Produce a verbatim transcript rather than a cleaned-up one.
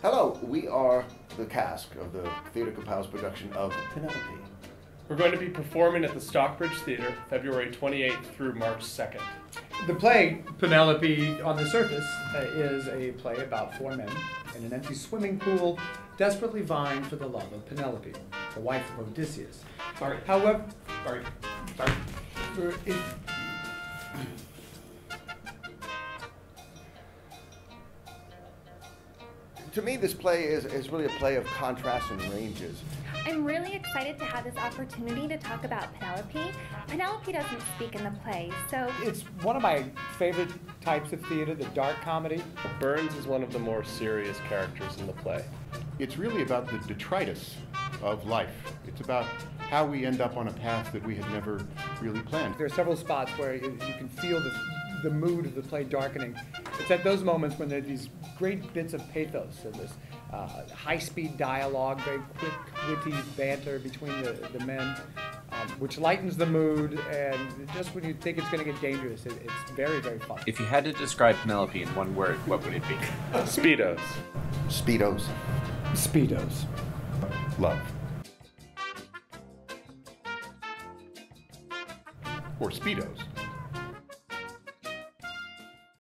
Hello, we are the cast of the Idiotical Films production of Penelope. We're going to be performing at the Stockbridge Theatre February twenty-eighth through March second. The play, Penelope, on the surface, uh, is a play about four men in an empty swimming pool desperately vying for the love of Penelope, the wife of Odysseus. Sorry. However, Sorry. Sorry. for it, To me, this play is, is really a play of contrast and ranges. I'm really excited to have this opportunity to talk about Penelope. Penelope doesn't speak in the play, so... it's one of my favorite types of theater, the dark comedy. Burns is one of the more serious characters in the play. It's really about the detritus of life. It's about how we end up on a path that we had never really planned. There are several spots where you, you can feel the, the mood of the play darkening. It's at those moments when there are these great bits of pathos and this uh, high-speed dialogue, very quick, witty banter between the, the men, um, which lightens the mood, and just when you think it's going to get dangerous, it, it's very, very fun. If you had to describe Penelope in one word, what would it be? Speedos. Speedos. Speedos. Love. Or Speedos.